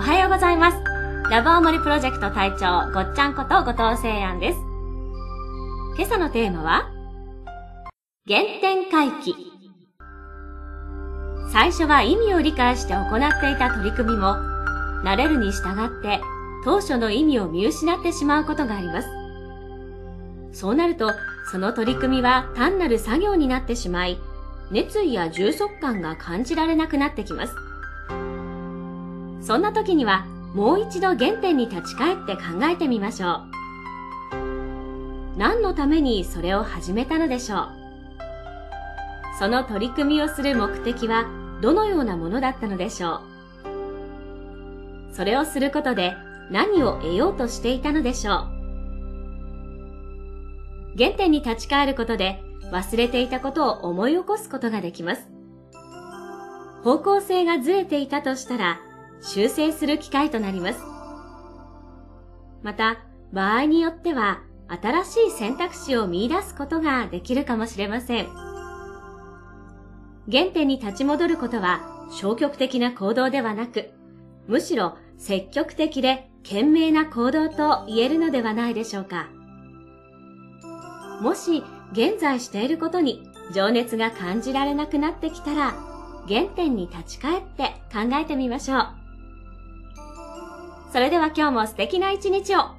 はようございます。ラブオモリプロジェクト隊長、ごっちゃんこと後藤聖安です。今朝のテーマは、原点回帰。最初は意味を理解して行っていた取り組みも、慣れるに従って当初の意味を見失ってしまうことがあります。そうなると、その取り組みは単なる作業になってしまい、熱意や充足感が感じられなくなってきます。そんな時には、もう一度原点に立ち返って考えてみましょう。何のためにそれを始めたのでしょう。その取り組みをする目的はどのようなものだったのでしょう。それをすることで何を得ようとしていたのでしょう。原点に立ち返ることで忘れていたことを思い起こすことができます。方向性がずれていたとしたら修正する機会となります。また、場合によっては新しい選択肢を見出すことができるかもしれません。原点に立ち戻ることは消極的な行動ではなく、むしろ積極的で賢明な行動と言えるのではないでしょうか。もし現在していることに情熱が感じられなくなってきたら、原点に立ち返って考えてみましょう。それでは今日も素敵な一日を。